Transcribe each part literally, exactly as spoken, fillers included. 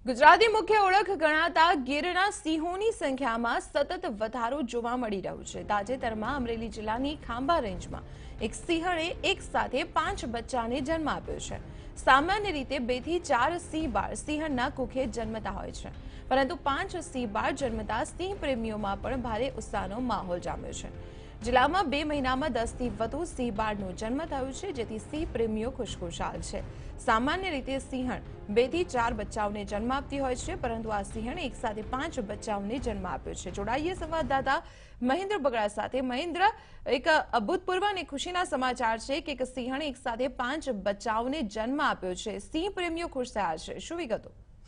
ગુજરાતની મુખ્ય ઓળખ ગણાતા ગીરના સિંહોની સંખ્યામાં સતત વધારો જોવા મળી રહ્યો છે। તાજેતરમાં અમરેલી જિલ્લાની ખાંભા રેન્જમાં એક સિંહણે એક સાથે પાંચ બચ્ચાને જન્મ આપ્યો છે। સામાન્ય રીતે બે થી ચાર સિંહ બાળ સિંહણના કુખે જન્મતા હોય છે, પરંતુ પાંચ સિંહ બાળ જન્મતા સિંહ પ્રેમીઓમાં પણ ભારે ઉત્સાહનો માહોલ જામ્યો છે। જિલ્લામાં બે મહિનામાં દસ થી વધુ સિંહ બાળનો જન્મ થયો છે, જેથી સિંહ પ્રેમીઓ ખુશખુશાલ છે। સામાન્ય રીતે સિંહણ બે થી ચાર બચ્ચાઓને જન્મ આપતી હોય છે, પરંતુ આ સિંહણે એક સાથે પાંચ બચ્ચાઓને જન્મ આપ્યો છે। જોડાઈએ સંવાદદાતા મહેન્દ્ર બગડા સાથે। મહેન્દ્ર, એક અભૂતપૂર્વ અને ખુશીના સમાચાર છે કે એક સિંહણે એક સાથે પાંચ બચ્ચાઓને જન્મ આપ્યો છે। સિંહ પ્રેમીઓ ખુશ થયા છે, શું વિગતો?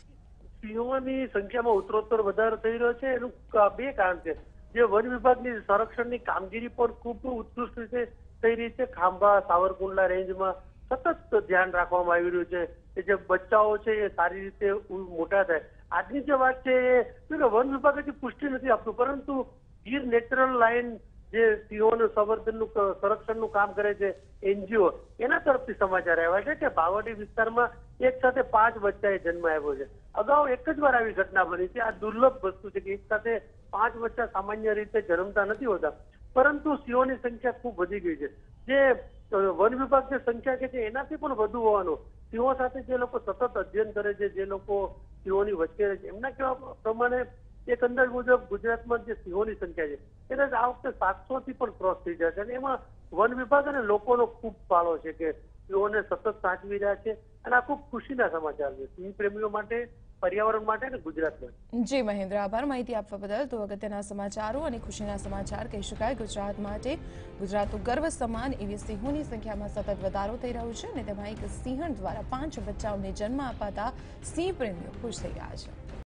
સિંહોની સંખ્યામાં ઉત્તરોત્તર વધારો થઈ રહ્યો છે। એનું બે કારણ છે। જે વન વિભાગની સંરક્ષણની કામગીરી પણ ખૂબ ઉત્કૃષ્ટ રીતે થઈ રહી છે। ખાંભા સાવરકુંડલા રેન્જમાં સતત ધ્યાન રાખવામાં આવી રહ્યું છે કે જે બચ્ચાઓ છે એ સારી રીતે મોટા થાય। આજની જે વાત છે એ વન વિભાગ હજી પુષ્ટિ નથી આપતું, પરંતુ ગીર નેચરલ લાઇન જે સિંહોનું સંવર્ધનનું સંરક્ષણનું કામ કરે છે એનજીઓ, એના તરફથી સમાચાર આવ્યા છે કે ભાવડી વિસ્તારમાં એક સાથે પાંચ બચ્ચાએ જન્મ આપ્યો છે। અગાઉ એક જ વાર આવી ઘટના બની છે। આ દુર્લભ વસ્તુ છે કે એક સાથે પાંચ બચ્ચા સામાન્ય રીતે જન્મતા નથી હોતા, પરંતુ સિંહોની સંખ્યા ખૂબ વધી ગઈ છે। જે વન વિભાગ જે સંખ્યા કે છે એનાથી પણ વધુ હોવાનો સિંહો સાથે જે લોકો સતત અધ્યયન કરે છે, જે લોકો સિંહોની વચ્ચે રહે છે, એમના કહેવા પ્રમાણે એક અંદાજ મુજબ ગુજરાતમાં જે સિંહોની સંખ્યા છે કદાચ આ વખતે સાતસો થી પણ ક્રોસ થઈ જશે। અને એમાં વન વિભાગ અને લોકોનો ખૂબ ફાળો છે કે સિંહોને સતત સાચવી રહ્યા છે, અને આ ખૂબ ખુશીના સમાચાર છે સિંહ પ્રેમીઓ માટે, પર્યાવરણ માટે અને ગુજરાત માટે। જી મહેન્દ્ર, આભાર માહિતી આપવા બદલ। તો અગત્યના સમાચારો અને ખુશીના સમાચાર કહી શકાય ગુજરાત માટે। ગુજરાતનું ગર્વ સમાન એવી સિંહોની સંખ્યામાં સતત વધારો થઈ રહ્યો છે, અને તેમાં એક સિંહણ દ્વારા પાંચ બચ્ચાઓને જન્મ અપાતા સિંહ પ્રેમીઓ ખુશ થઈ ગયા છે।